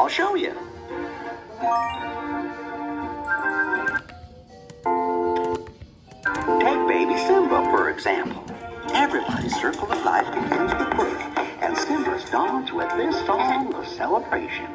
I'll show you. Take baby Simba, for example. Everybody's circle of life begins with birth, and Simba's dawns with this song of celebration.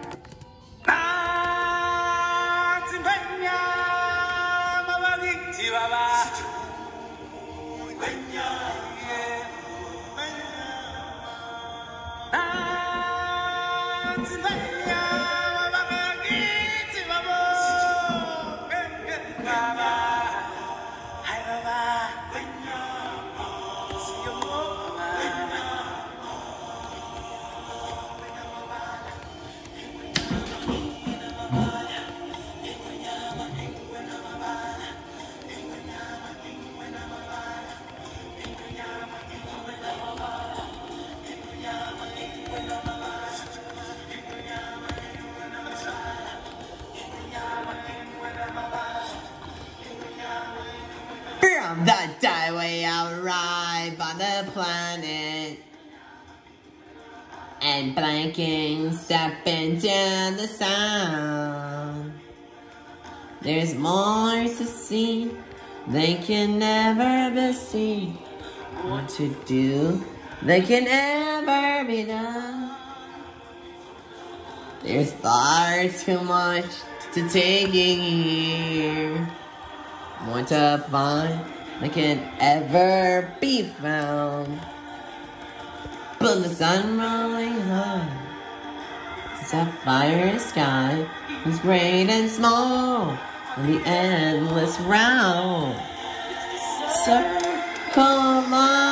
From the day we arrive on the planet and blinking, stepping down the sun, there's more to see than can never be seen. What to do that can never be done. There's far too much to take in here. More to find than can ever be found. But the sun rolling high, it's a fiery sky, is great and small, and the endless round. Circle of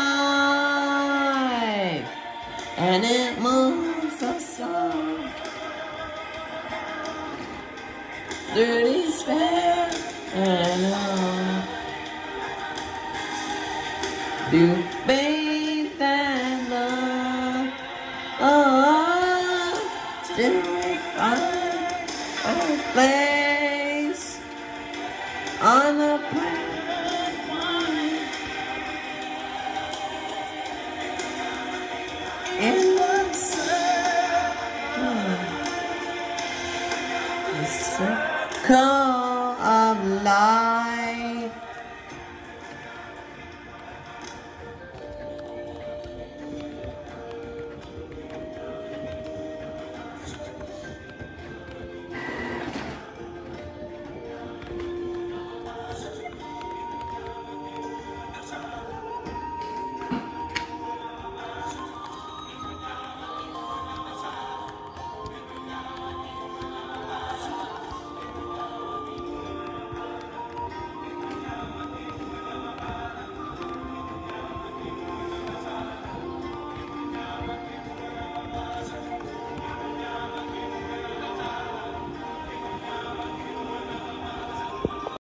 life, and it moves so slow through despair and love. Through faith and love, oh, till we find our place on the planet wide. In the circle of life.